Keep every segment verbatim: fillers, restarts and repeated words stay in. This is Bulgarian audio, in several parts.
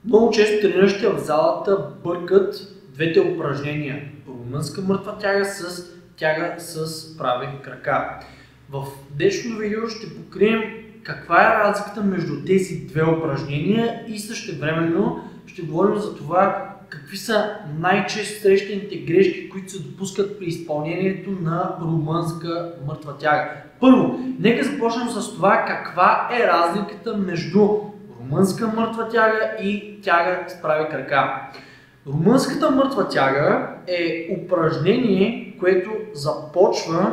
Много често трениращите в залата бъркат двете упражнения. Румънска мъртва тяга с тяга с прави крака. В днешното видео ще покрием каква е разликата между тези две упражнения и същевременно ще говорим за това какви са най-често срещаните грешки, които се допускат при изпълнението на румънска мъртва тяга. Първо, нека започнем с това каква е разликата между румънска мъртва тяга и тяга с прави крака. Румънската мъртва тяга е упражнение, което започва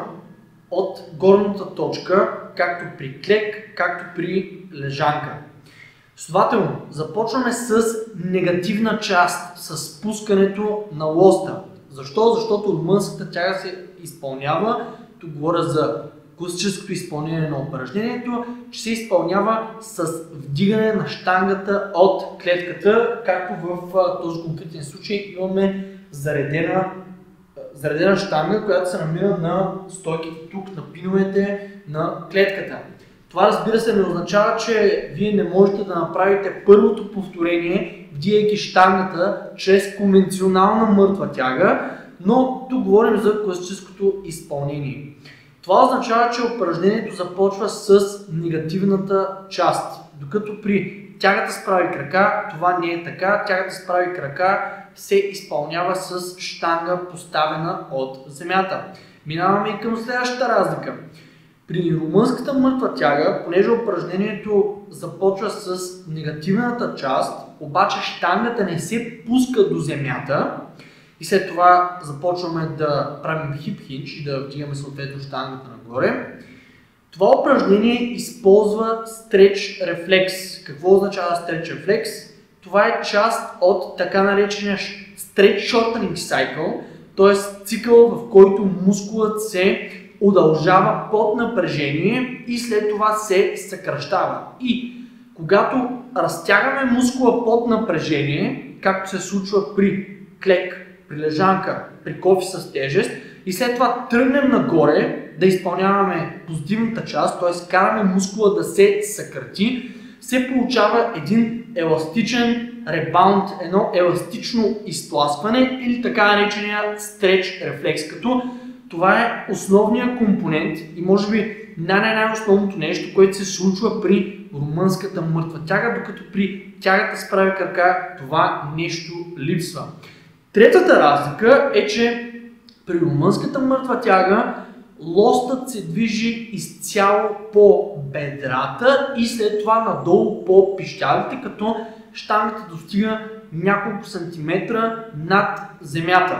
от горната точка, както при клек, както при лежанка. Следователно, започваме с негативна част, с спускането на лоста. Защо? Защото румънската тяга се изпълнява, тук говоря за класическото изпълнение на упражнението, че се изпълнява с вдигане на щангата от клетката, както в този конкретен случай имаме заредена, заредена щанга, която се намира на стойките тук, на пиновете на клетката. Това, разбира се, не означава, че вие не можете да направите първото повторение, вдигайки щангата чрез конвенционална мъртва тяга, но тук говорим за класическото изпълнение. Това означава, че упражнението започва с негативната част, докато при тягата с прави крака това не е така. Тягата с прави крака се изпълнява с щанга, поставена от земята. Минаваме и към следващата разлика. При румънската мъртва тяга, понеже упражнението започва с негативната част, обаче щангата не се пуска до земята и след това започваме да правим хип хинч и да вдигаме съответно щангата нагоре. Това упражнение използва стреч рефлекс. Какво означава стреч рефлекс? Това е част от така наречения stretch shortening cycle, т.е. цикъл, в който мускулът се удължава под напрежение и след това се съкращава. И когато разтягаме мускула под напрежение, както се случва при клек, при лежанка, при кофи с тежест, и след това тръгнем нагоре да изпълняваме позитивната част, т.е. караме мускула да се съкрати, се получава един еластичен ребаунд, едно еластично изтласкване или така наречения стреч рефлекс, като това е основният компонент и може би най-най-основното нещо, което се случва при румънската мъртва тяга, докато при тягата с прави крака това нещо липсва. Третата разлика е, че при румънската мъртва тяга лостът се движи изцяло по бедрата и след това надолу по пищалите, като щангата достига няколко сантиметра над земята.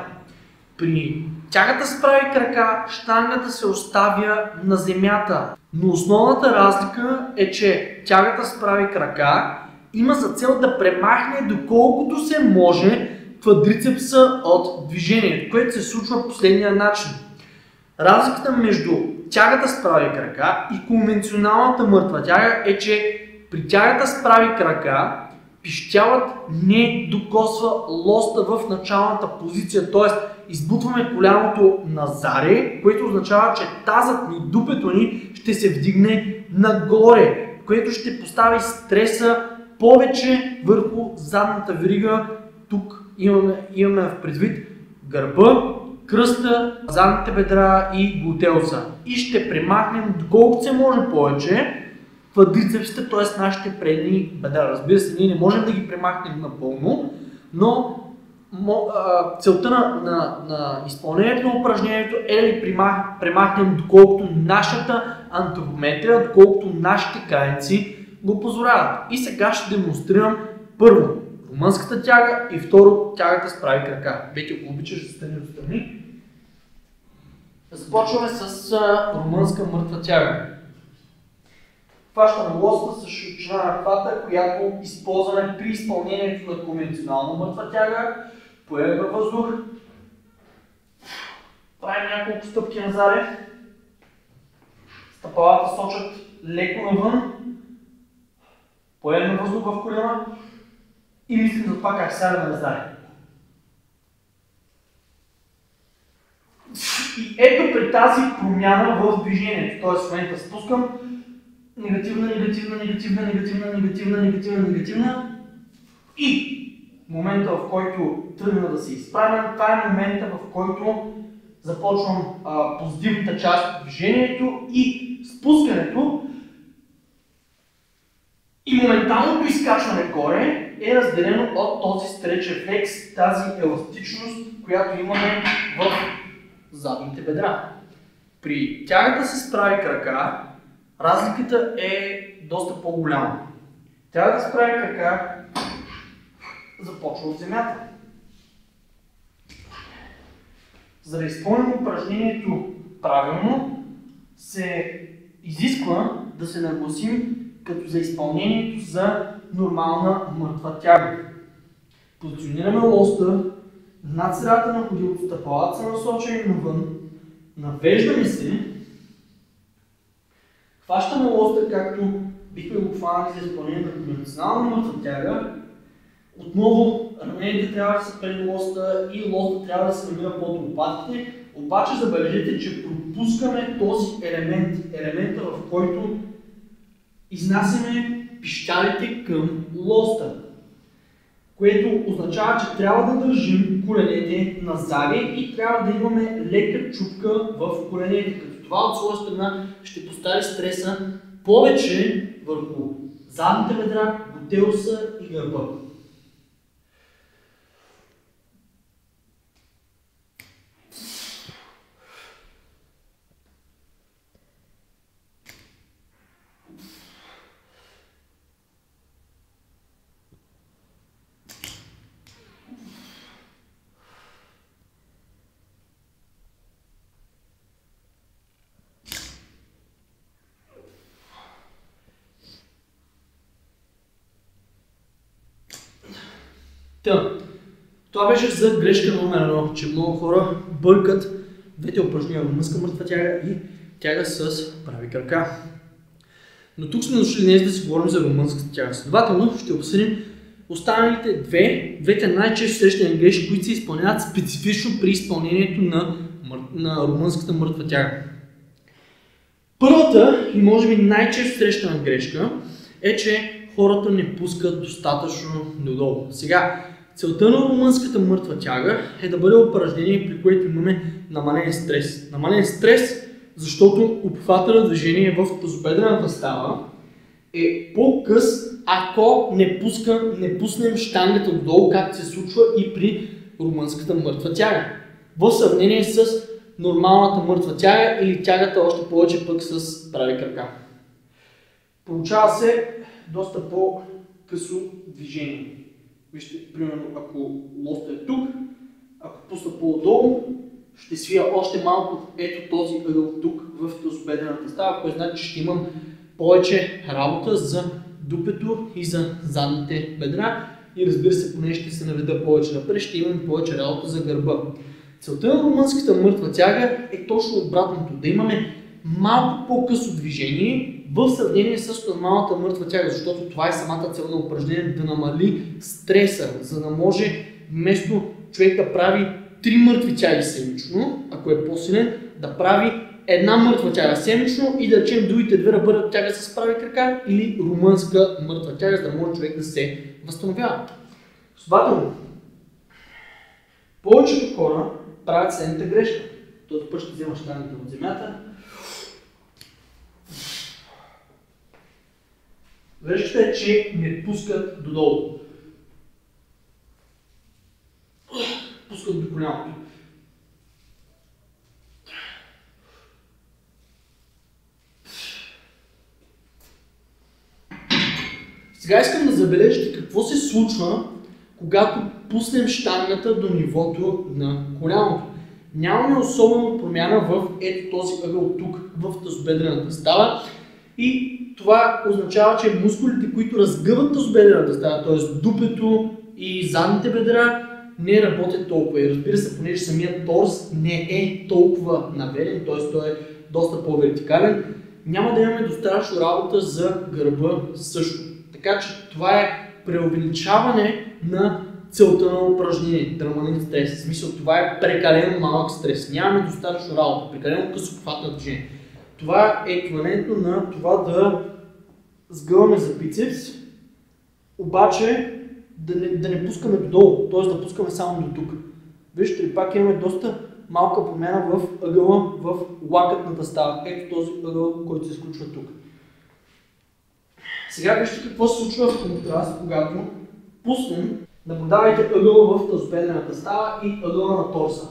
При тягата с прави крака щангата се оставя на земята, но основната разлика е, че тягата с прави крака има за цел да премахне доколкото се може квадрицепса от движението, което се случва последния начин. Разликата между тягата с прави крака и конвенционалната мъртва тяга е, че при тягата с прави крака пищялът не докосва лоста в началната позиция, т.е. избутваме коляното назаре, което означава, че тазът ни, дупето ни ще се вдигне нагоре, което ще постави стреса повече върху задната верига. Тук имаме, имаме в предвид гърба, кръста, задните бедра и глутеуса. И ще премахнем доколкото се може повече квадрицепсите, т.е. нашите предни бедра. Разбира се, ние не можем да ги премахнем напълно, но целта на, на, на изпълнението на упражнението е да ги премахнем доколкото нашата антропометрия, доколкото нашите кайници го позволяват. И сега ще демонстрирам първо румънската тяга и второ тягата с прави крака. Бети, ако обичаш да стане отстрани. Започваме с румънска мъртва тяга. Хващаме лоста с широчина на хвата, която използваме при изпълнението на конвенционална мъртва тяга. Поемаме въздух. Правим няколко стъпки назаде. Стъпалата сочат леко навън. Поемаме въздух в колена и мислим за това как сядаме назаде. И ето при тази промяна в движението, т.е. в момента спускам негативна, негативна, негативна, негативна, негативна, негативна, негативна. И момента, в който тръгна да се изправям, това е момента, в който започвам а, позитивната част от движението и спускането. И моменталното изкачване горе е разделено от този стреч рефлекс, тази еластичност, която имаме в задните бедра. При тягата с прави крака разликата е доста по-голяма. Тягата с прави крака започва от земята. За да изпълним упражнението правилно, се изисква да се нагласим като за изпълнението за нормална мъртва тяга. Позиционираме лоста над средата на ходилото, стъпалата са насочени навън, навеждаме се, хващаме лоста, както бихме го хванали за изпълнение на конвенционална мъртва тяга. Отново раменете трябва да са пред лоста и лоста трябва да се намира под лопатките, обаче забележете, че пропускаме този елемент, елемента, в който изнасяме пищалите към лоста, което означава, че трябва да държим коленете назади и трябва да имаме лека чупка в коленете, като това от своя страна ще постави стреса повече върху задните бедра, глутеуса и гърба. Та, това беше за грешка номер едно, че много хора бъркат двете упражнения, румънска мъртва тяга и тяга с прави крака. Но тук сме дошли днес да си говорим за румънската тяга. Следователно ще обсъдим останалите две, двете най-често срещани грешки, които се изпълняват специфично при изпълнението на, на румънската мъртва тяга. Първата и може би най-често срещана грешка е, че хората не пускат достатъчно додолу. Сега, целта на румънската мъртва тяга е да бъде упражнение, при което имаме намален стрес. Намален стрес, защото обхвата на движение в тазобедрената става е по-къс, ако не, пуска, не пуснем щангата додолу, както се случва и при румънската мъртва тяга. В сравнение с нормалната мъртва тяга или тягата още повече пък с прави крака. Получава се доста по-късо движение. Вижте, примерно, ако лоста е тук, ако пусна по-долу, ще свия още малко ето този ъгъл тук в тазобедрената става, което значи, че ще имам повече работа за дупето и за задните бедра и разбира се, поне ще се наведа повече напред, ще имам повече работа за гърба. Целта на румънската мъртва тяга е точно обратното, да имаме малко по-късо движение в сравнение с нормалната мъртва тяга, защото това е самата цел на упражнение, да намали стреса, за да може вместо човек да прави три мъртви тяги седмично, ако е по-силен, да прави една мъртва тяга седмично и да речем другите две да бъдат тяга с прави крака или румънска мъртва тяга, за да може човек да се възстановява. Следователно, повечето хора правят следната грешка. Този път ще взема щангата от земята. Грешката е, че не пускат додолу. Пускат до коляното. Сега искам да забележите какво се случва, когато пуснем щангата до нивото на коляното. Нямаме особена промяна в ето този ъгъл тук, в тазобедрената става. И това означава, че мускулите, които разгъват тазобедрената става, т.е. дупето и задните бедра, не работят толкова. И разбира се, понеже самият торс не е толкова наведен, т.е. той е доста по-вертикален, няма да имаме достатъчно работа за гърба също. Така че това е преувеличаване на целта на упражнение, да намалим стрес. В смисъл, това е прекалено малък стрес. Нямаме достатъчно работа, прекалено късо обхват на движение. Това е еквивалентно на това да сгъваме за бицепс, обаче да не, да не пускаме додолу, т.е. да пускаме само до тук. Виждате ли, пак имаме доста малка промяна в ъгъла в лакътната става. Ето този ъгъл, който се случва тук. Сега вижте какво се случва в контраст, когато пуснем. Наблюдавайте ъгъла в тазобедрената става и ъгъла на торса.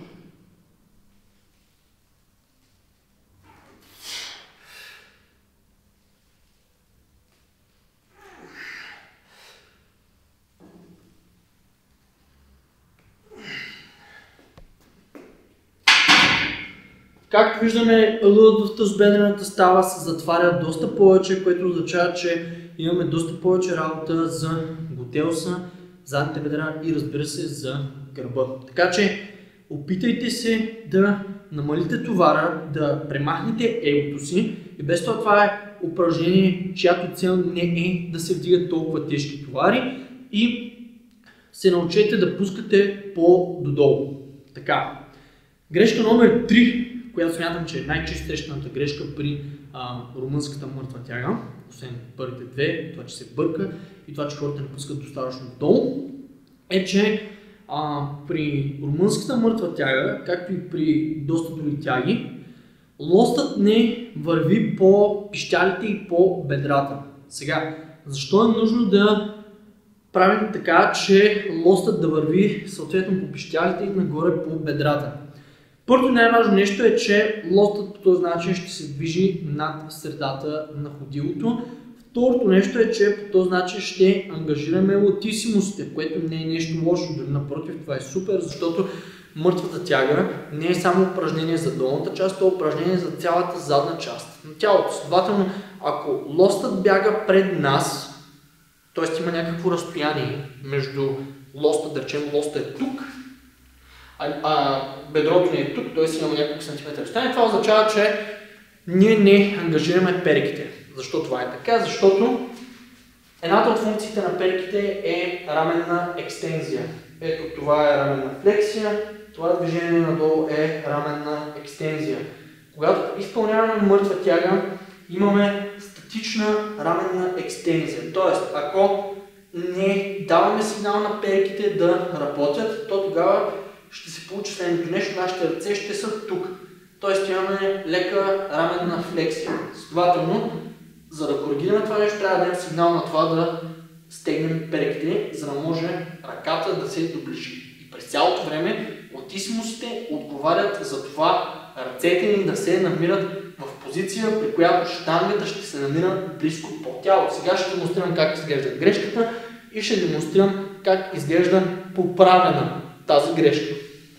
Както виждаме, ъгълът в тазобедрената става се затваря доста повече, което означава, че имаме доста повече работа за глутеуса, задните бедра и разбира се за гърба. Така че опитайте се да намалите товара, да премахнете егото си и без това това е упражнение, чиято цел не е да се вдигат толкова тежки товари и се научете да пускате по-додолу. Така. Грешка номер три, която смятам, че е най-често срещаната грешка при а, румънската мъртва тяга, освен първите две, това, че се бърка и това, че хората не пускат достатъчно долу, е, че а, при румънската мъртва тяга, както и при доста други тяги, лостът не върви по пищялите и по бедрата. Сега, защо е нужно да правим така, че лостът да върви съответно по пищялите и нагоре по бедрата? Първото най-важно нещо е, че лостът по този начин ще се движи над средата на ходилото. Второто нещо е, че по този начин ще ангажираме латисимусите, което не е нещо лошо, дори напротив, това е супер, защото мъртвата тяга не е само упражнение за долната част, то е упражнение за цялата задна част на тялото. Следователно, ако лостът бяга пред нас, т.е. има някакво разстояние между лоста, да речем лоста е тук, а, а бедрото ни е тук, т.е. имаме няколко сантиметра разстояние, това означава, че ние не ангажираме перките. Защо това е така? Защото едната от функциите на перките е раменна екстензия. Ето това е раменна флексия, това движение надолу е раменна екстензия. Когато изпълняваме мъртва тяга, имаме статична раменна екстензия. Тоест, ако не даваме сигнал на перките да работят, то тогава ще се получи следното нещо, нашите ръце ще са тук. Тоест имаме лека раменна флексия. Следователно, за да коригираме това нещо, трябва да дадем сигнал на това да стегнем перките, за да може ръката да се доближи. И през цялото време латисимусите отговарят за това ръцете ни да се намират в позиция, при която щангата ще се намира близко по тялото. Сега ще демонстрирам как изглежда грешката и ще демонстрирам как изглежда поправена тази грешка.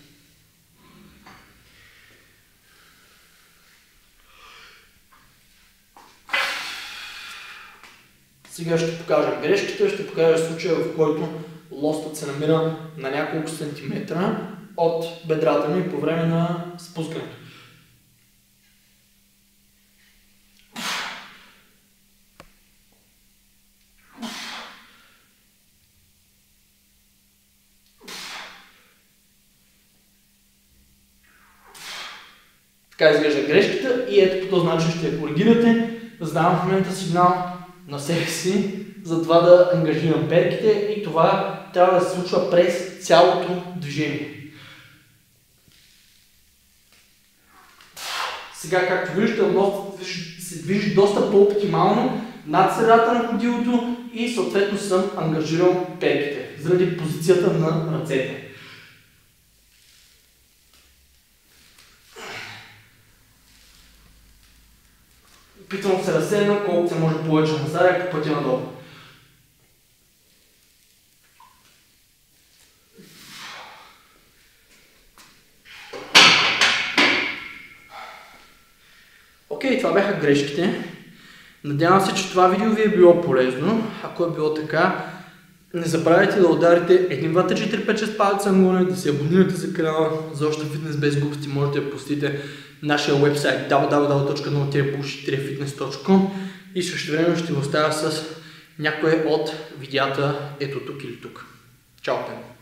Сега ще покажем грешката, ще покажа случая, в който лостът се намира на няколко сантиметра от бедрата ми по време на спускането. Така изглежда грешката и ето по този начин ще я коригирате. Задавам в момента сигнал на себе си, за това да ангажирам перките и това трябва да се случва през цялото движение. Сега, както виждате, лостът се движи доста по-оптимално над средата на ходилото и съответно съм ангажирал перките, заради позицията на ръцете. Опитвам се да седна колкото се може повече назад и по пътя надолу. Окей, това бяха грешките. Надявам се, че това видео ви е било полезно. Ако е било така, не забравяйте да ударите един, два, три, четири, пет, шест палеца нагоре, да се абонирате за канала. За още фитнес без глупости можете да посетите нашия уебсайт дабъл дабъл дабъл точка ноу булшит фитнес точка ком и също време ще го оставя с някое от видеята ето тук или тук. Чао!